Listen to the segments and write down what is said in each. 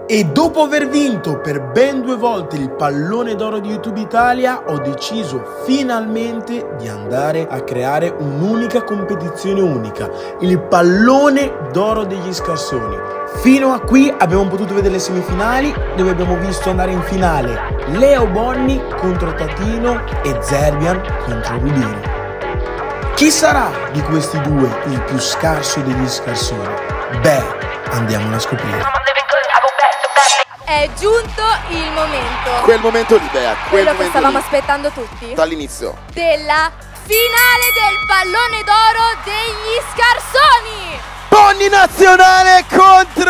E dopo aver vinto per ben 2 volte il pallone d'oro di YouTube Italia, ho deciso finalmente di andare a creare un'unica competizione unica, il pallone d'oro degli scarsoni. Fino a qui abbiamo potuto vedere le semifinali, dove abbiamo visto andare in finale Leo Bonni contro Tatino e Zerbian contro Rubino. Chi sarà di questi due il più scarso degli scarsoni? Beh, andiamolo a scoprire. È giunto il momento. Quel momento lì, Bea, quello che stavamo aspettando tutti. Dall'inizio. Della finale del pallone d'oro degli scarsoni. Bonni nazionale contro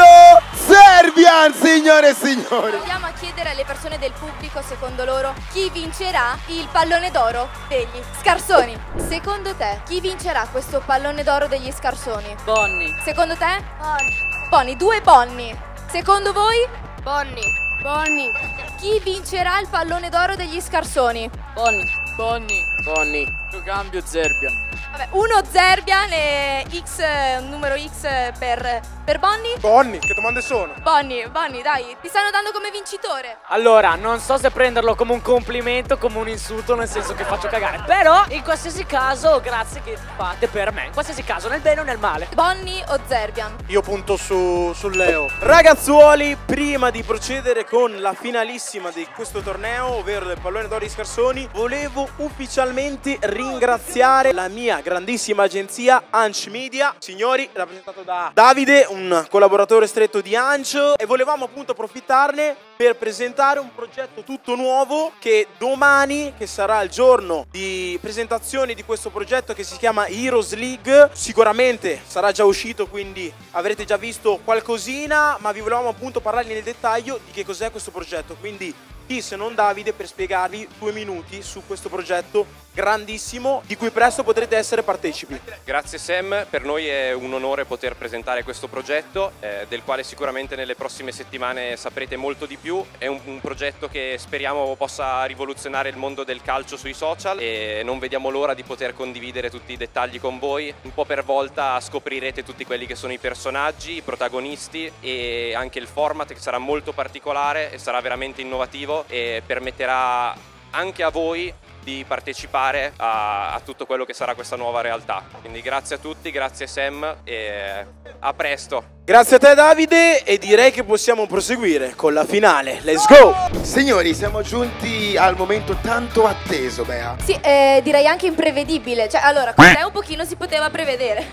Zerbian, signore e signori. Proviamo a chiedere alle persone del pubblico, secondo loro, chi vincerà il pallone d'oro degli scarsoni. Secondo te, chi vincerà questo pallone d'oro degli scarsoni? Bonni. Secondo te? Bonni, 2 Bonni. Secondo voi? Bonni. Bonni. Chi vincerà il pallone d'oro degli scarsoni? Bonni. Bonni. Bonni. Io cambio Zerbian. Vabbè, 1 Zerbian e numero X per Bonni. Bonni, che domande sono? Bonni, dai, ti stanno dando come vincitore. Allora, non so se prenderlo come un complimento o come un insulto, nel senso che faccio cagare. Però, in qualsiasi caso, grazie che fate per me. In qualsiasi caso, nel bene o nel male. Bonni o Zerbian? Io punto sul Leo. Ragazzuoli, prima di procedere con la finalissima di questo torneo, ovvero del pallone d'oro di Scarsoni, volevo ufficialmente ringraziare la mia grandissima agenzia Anch Media, signori, rappresentato da Davide, un collaboratore stretto di Anch, e volevamo appunto approfittarne per presentare un progetto tutto nuovo che domani, che sarà il giorno di presentazione di questo progetto che si chiama Heroes League, sicuramente sarà già uscito, quindi avrete già visto qualcosina, ma vi volevamo appunto parlare nel dettaglio di che cos'è questo progetto, quindi chi se non Davide per spiegarvi 2 minuti su questo progetto grandissimo di cui presto potrete essere partecipi. Grazie Sam, per noi è un onore poter presentare questo progetto del quale sicuramente nelle prossime settimane saprete molto di più. È un progetto che speriamo possa rivoluzionare il mondo del calcio sui social e non vediamo l'ora di poter condividere tutti i dettagli con voi. Un po' per volta scoprirete tutti quelli che sono i personaggi, i protagonisti e anche il format, che sarà molto particolare e sarà veramente innovativo e permetterà anche a voi di partecipare a tutto quello che sarà questa nuova realtà. Quindi grazie a tutti, grazie Sam e a presto. Grazie a te Davide e direi che possiamo proseguire con la finale. Let's go! Signori, siamo giunti al momento tanto atteso, Bea. Sì, direi anche imprevedibile. Cioè, allora, con te un pochino si poteva prevedere.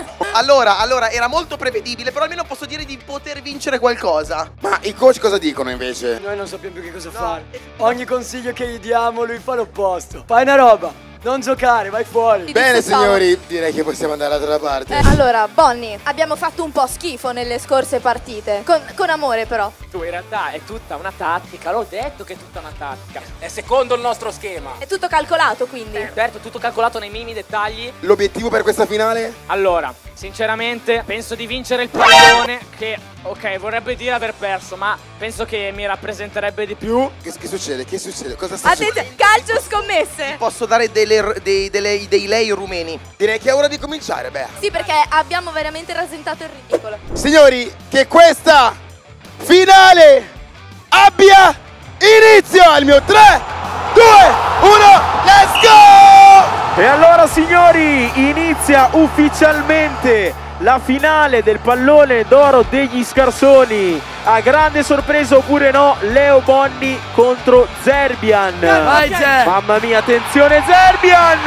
Allora, era molto prevedibile, però almeno posso dire di poter vincere qualcosa. Ma i coach cosa dicono invece? Noi non sappiamo più che cosa fare. Ogni consiglio che gli diamo, lui fa l'opposto. Fai una roba. Non giocare, vai fuori. Bene signori, direi che possiamo andare dall'altra parte. Allora, Bonni, abbiamo fatto un po' schifo nelle scorse partite. Con amore però. Tu in realtà è tutta una tattica, l'ho detto che è tutta una tattica. È secondo il nostro schema. È tutto calcolato quindi. Certo, tutto calcolato nei minimi dettagli. L'obiettivo per questa finale? Allora, sinceramente penso di vincere il pallone che, ok, vorrebbe dire aver perso, ma penso che mi rappresenterebbe di più. Che succede? Che succede? Cosa sta succedendo? Calcio scommesse. Posso dare dei lei rumeni. Direi che è ora di cominciare, Bea. Sì, perché abbiamo veramente rasentato il ridicolo. Signori, che questa finale abbia inizio al mio 3, 2, 1, let's go! E allora signori, inizia ufficialmente la finale del pallone d'oro degli Scarsoni. A grande sorpresa oppure no, Leo Bonni contro Zerbian. Vai Zer! Mamma mia, attenzione Zerbian!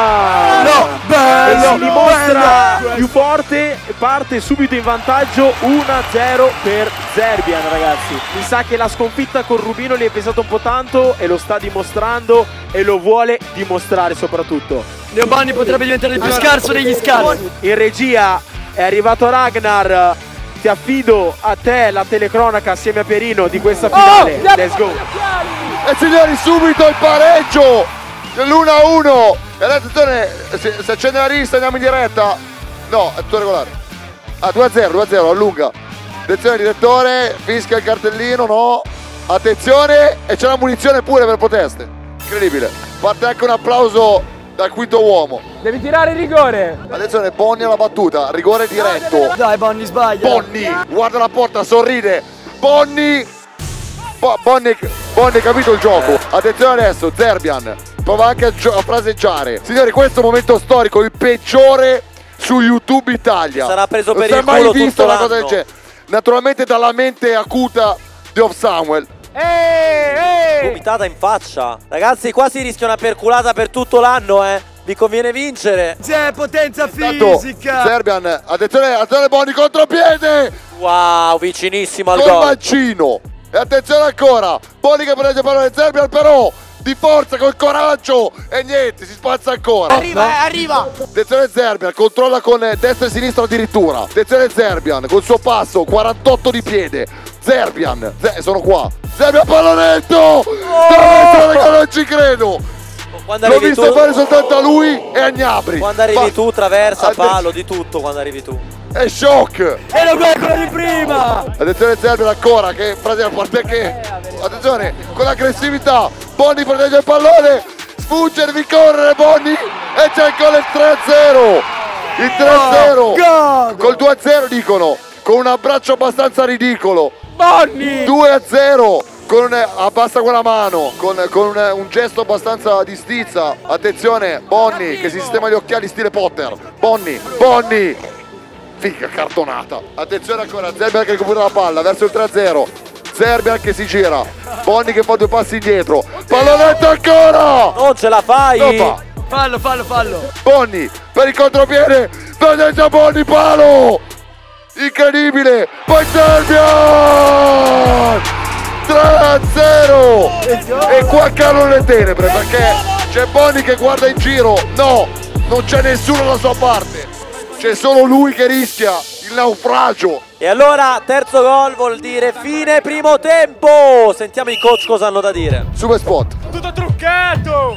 No, bello, si dimostra più forte, parte subito in vantaggio 1-0 per Zerbian, ragazzi. Mi sa che la sconfitta con Rubino gli è pesata un po' tanto e lo sta dimostrando e lo vuole dimostrare soprattutto. Leo Bonni potrebbe diventare il più scarso degli scarsi. In regia è arrivato Ragnar. Ti affido a te la telecronaca assieme a Pierino di questa finale. Let's go. E signori, subito il pareggio dell'1-1. E attenzione, se accende la rivista andiamo in diretta. No, è tutto regolare. Ah, 2-0, allunga. Attenzione direttore, fischia il cartellino, no. Attenzione, e c'è la munizione pure per proteste. Incredibile. Parte anche un applauso dal quinto uomo. Devi tirare il rigore. Attenzione, Bonni alla battuta, rigore diretto. Dai Bonni, sbaglia. Bonni, guarda la porta, sorride. Bonni ha capito il gioco. Attenzione adesso, Zerbian prova anche a fraseggiare. Signori, questo è un momento storico, il peggiore su YouTube Italia. Sarà preso per non il si è mai culo visto tutto una cosa del l'anno. genere. Naturalmente dalla mente acuta di Off Samuel. Vomitata in faccia. Ragazzi, qua si rischia una perculata per tutto l'anno, Vi conviene vincere. C'è potenza Tanto, fisica. Zerbian, attenzione Bonni, contropiede Wow, vicinissimo al col gol. mancino. E attenzione ancora, Bonni che prende il pallone, Zerbian però di forza, col coraggio, e niente, si spazza ancora. Arriva. Attenzione Zerbian, controlla con destra e sinistra addirittura. Attenzione Zerbian, col suo passo, 48 di piede. Zerbian, sono qua. Zerbian pallonetto! Che non ci credo! Quando L'ho arrivi visto tu, fare soltanto a lui e a Gnabry. quando arrivi tu, traversa, Attenzione. palo, di tutto quando arrivi tu. È shock! E lo quello di prima. Attenzione Zerbian ancora che frase perché attenzione con l'aggressività. Bonni protegge il pallone, sfugge, devi correre Bonni e c'è il gol, il 3-0. Il 3-0 col 2-0 dicono, con un abbraccio abbastanza ridicolo. Bonni. 2-0 con abbassa quella mano con un gesto abbastanza di stizza. Attenzione Bonni che si sistema gli occhiali stile Potter. Bonni figa cartonata. Attenzione ancora Zerbian che recupera la palla verso il 3-0. Zerbian che si gira, Bonni che fa 2 passi indietro, pallonetto ancora. Non ce la fai. Non fa. Fallo. Bonni per il contropiede, vedete Bonni, palo incredibile, poi Zerbian 3-0 e qua calano le tenebre perché c'è Bonni che guarda in giro, no, non c'è nessuno dalla sua parte, c'è solo lui che rischia il naufragio. E allora terzo gol vuol dire fine primo tempo. Sentiamo i coach cosa hanno da dire. Super spot. Tutto truccato.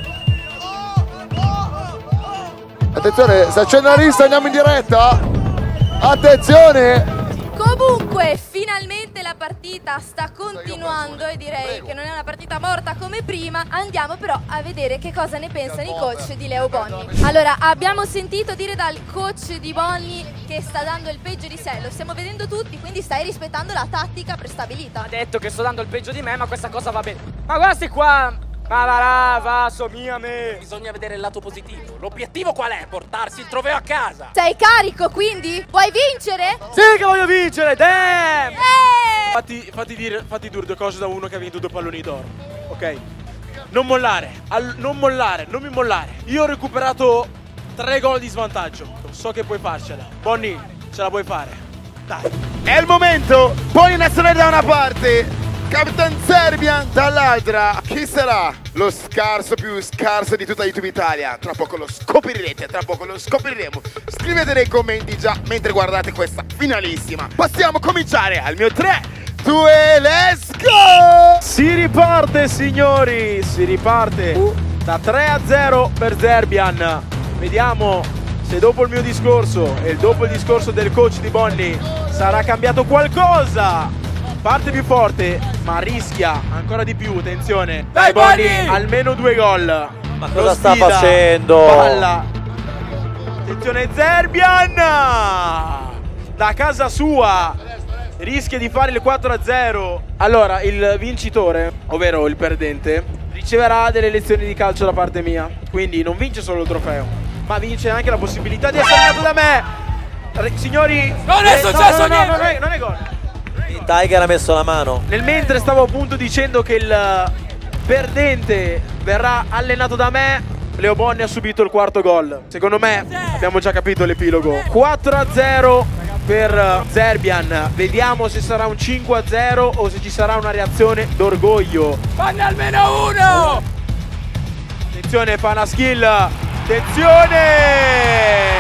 Attenzione, si accende la lista, andiamo in diretta. Attenzione. Comunque, finalmente la partita sta continuando e direi che non è una partita morta come prima. Andiamo però a vedere che cosa ne pensano i coach di Leo Bonni. Allora, abbiamo sentito dire dal coach di Bonni che sta dando il peggio di sé. Lo stiamo vedendo tutti, quindi stai rispettando la tattica prestabilita. Ha detto che sto dando il peggio di me, ma questa cosa va bene. Ma guardi qua. Ma va, somiglia a me. Bisogna vedere il lato positivo. L'obiettivo qual è? Portarsi il trofeo a casa. Sei carico, quindi? Vuoi vincere? Sì che voglio vincere, damn! Fatti dire due cose da uno che ha vinto 2 palloni d'oro, ok? Non mollare, non mi mollare. Io ho recuperato 3 gol di svantaggio. So che puoi farcela. Bonni, ce la puoi fare. Dai. È il momento. Bonni nazionale da una parte, Capitan Zerbian dall'altra. Chi sarà lo scarso più scarso di tutta YouTube Italia? Tra poco lo scoprirete, tra poco lo scopriremo. Scrivete nei commenti già mentre guardate questa finalissima. Possiamo cominciare al mio 3, 2, let's go! Si riparte signori, si riparte da 3-0 per Zerbian. Vediamo se dopo il mio discorso e dopo il discorso del coach di Bonni sarà cambiato qualcosa. Parte più forte, ma rischia ancora di più, attenzione. Dai Bonni! Almeno 2 gol. Ma cosa sta facendo? Palla. Attenzione Zerbian! Da casa sua rischia di fare il 4-0. Allora, il vincitore, ovvero il perdente, riceverà delle lezioni di calcio da parte mia. Quindi non vince solo il trofeo, ma vince anche la possibilità di essere allenato da me. Signori, Non è successo niente! Non è gol. Il Tiger ha messo la mano. Nel mentre stavo appunto dicendo che il perdente verrà allenato da me, Leo Bonni ha subito il 4º gol. Secondo me abbiamo già capito l'epilogo. 4-0 per Zerbian. Vediamo se sarà un 5-0 o se ci sarà una reazione d'orgoglio. Fanne almeno uno! Attenzione Panaskill. Attenzione!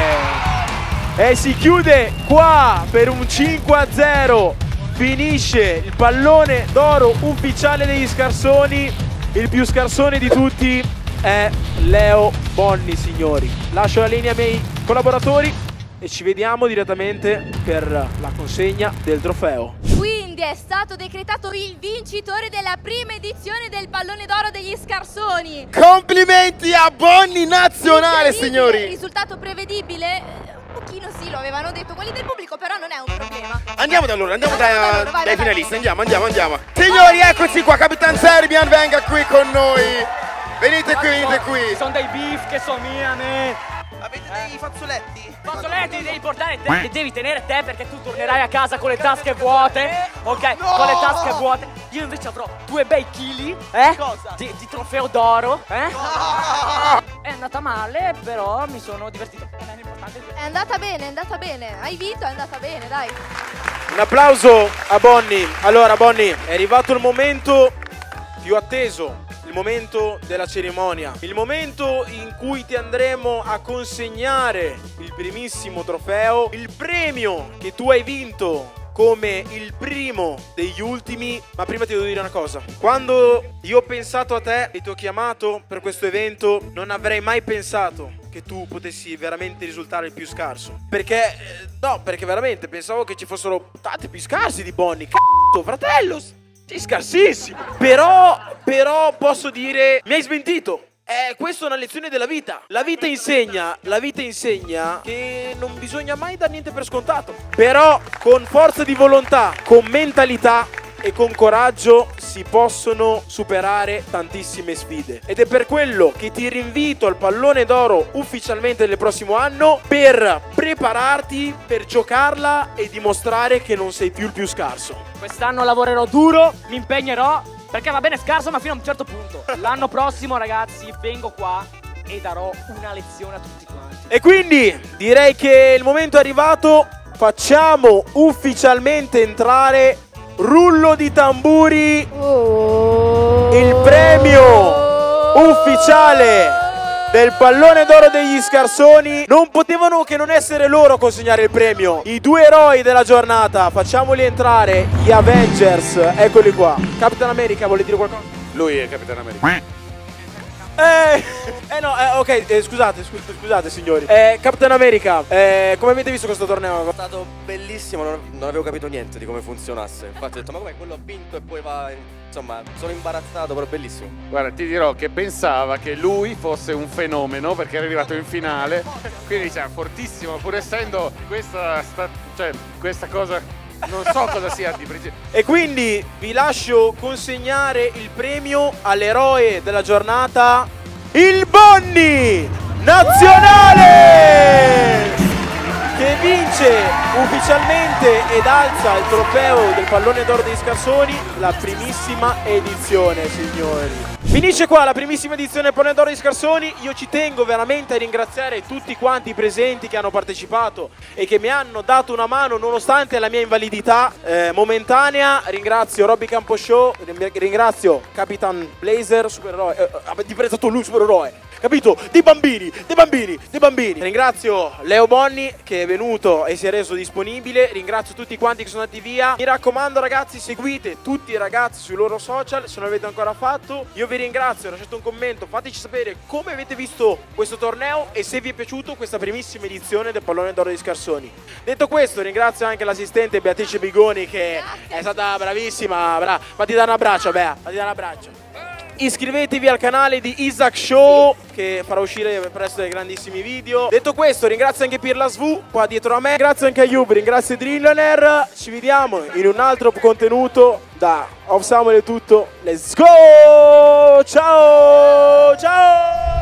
E si chiude qua per un 5-0. Finisce il pallone d'oro ufficiale degli scarsoni. Il più scarsone di tutti è Leo Bonni, signori. Lascio la linea ai miei collaboratori e ci vediamo direttamente per la consegna del trofeo. Quindi è stato decretato il vincitore della prima edizione del pallone d'oro degli scarsoni. Complimenti a Bonni nazionale, Incredibile, signori! Risultato prevedibile? pochino sì, lo avevano detto quelli del pubblico, però non è un problema. Andiamo da loro, andiamo vai, dai finalisti, andiamo. Signori, eccoci qua, Capitan Serbian, venga qui con noi. Venite qui. Sono dei beef che somigliano. Avete dei fazzoletti? Fazzoletti devi portare te, li devi tenere te perché tu tornerai a casa con le tasche vuote. Ok, con le tasche vuote. Io invece avrò 2 bei chili, di trofeo d'oro, È andata male, però mi sono divertito. È andata bene. Hai vinto, è andata bene, dai. Un applauso a Bonnie. Allora Bonnie, è arrivato il momento più atteso, il momento della cerimonia, il momento in cui ti andremo a consegnare il primissimo trofeo, il premio che tu hai vinto come il primo degli ultimi. Ma prima ti devo dire una cosa: quando io ho pensato a te e ti ho chiamato per questo evento, non avrei mai pensato che tu potessi veramente risultare il più scarso. Perché, no, perché veramente pensavo che ci fossero tanti più scarsi di Bonnie. Cazzo, fratello, sei scarsissimo. Però posso dire, mi hai smentito. Questa è una lezione della vita. La vita insegna che non bisogna mai dar niente per scontato. Però con forza di volontà, con mentalità e con coraggio si possono superare tantissime sfide. Ed è per quello che ti rinvito al Pallone d'Oro ufficialmente nel prossimo anno, per prepararti per giocarla e dimostrare che non sei più il più scarso. Quest'anno lavorerò duro, mi impegnerò, perché va bene scarso ma fino a un certo punto. L'anno prossimo, ragazzi, vengo qua e darò una lezione a tutti quanti. E quindi direi che il momento è arrivato. Facciamo ufficialmente entrare, rullo di tamburi, il premio ufficiale del Pallone d'Oro degli Scarsoni. Non potevano che non essere loro a consegnare il premio, i 2 eroi della giornata. Facciamoli entrare, gli Avengers, eccoli qua. Capitan America, vuole dire qualcosa? Lui è Capitan America. Scusate signori. Capitan America, come avete visto questo torneo? È stato bellissimo, non avevo capito niente di come funzionasse. Infatti ho detto, ma com'è, quello ha vinto e poi va... Insomma, sono imbarazzato, però bellissimo. Guarda, ti dirò che pensava che lui fosse un fenomeno perché era arrivato in finale. Quindi diciamo, fortissimo, pur essendo questa cosa... Non so cosa sia di preciso. E quindi vi lascio consegnare il premio all'eroe della giornata, il Bonnie Nazionale, che vince ufficialmente ed alza il trofeo del Pallone d'Oro degli Scarsoni, la primissima edizione, signori. Finisce qua la primissima edizione del Pallone d'Oro degli Scarsoni. Io ci tengo veramente a ringraziare tutti quanti i presenti che hanno partecipato e che mi hanno dato una mano nonostante la mia invalidità momentanea. Ringrazio Robby Camposhow, ringrazio Capitan Blazer, supereroe, ti presentato lui supereroe, capito? Dei bambini. Ringrazio Leo Bonnie che è venuto e si è reso disponibile. Ringrazio tutti quanti che sono andati via. Mi raccomando ragazzi, seguite tutti i ragazzi sui loro social se non l'avete ancora fatto. Io vi ringrazio, lasciate un commento, fateci sapere come avete visto questo torneo e se vi è piaciuto questa primissima edizione del Pallone d'Oro degli Scarsoni. Detto questo, ringrazio anche l'assistente Beatrice Bigoni che è stata bravissima. Fatti dare un abbraccio, Bea, fatti dare un abbraccio. Iscrivetevi al canale di Isaac Show che farà uscire presto dei grandissimi video. Detto questo, ringrazio anche Pirla Svu qua dietro a me. Grazie anche a Yub, ringrazio Drillionaire. Ci vediamo in un altro contenuto. Da Off Samuel è tutto. Let's go! Ciao! Ciao!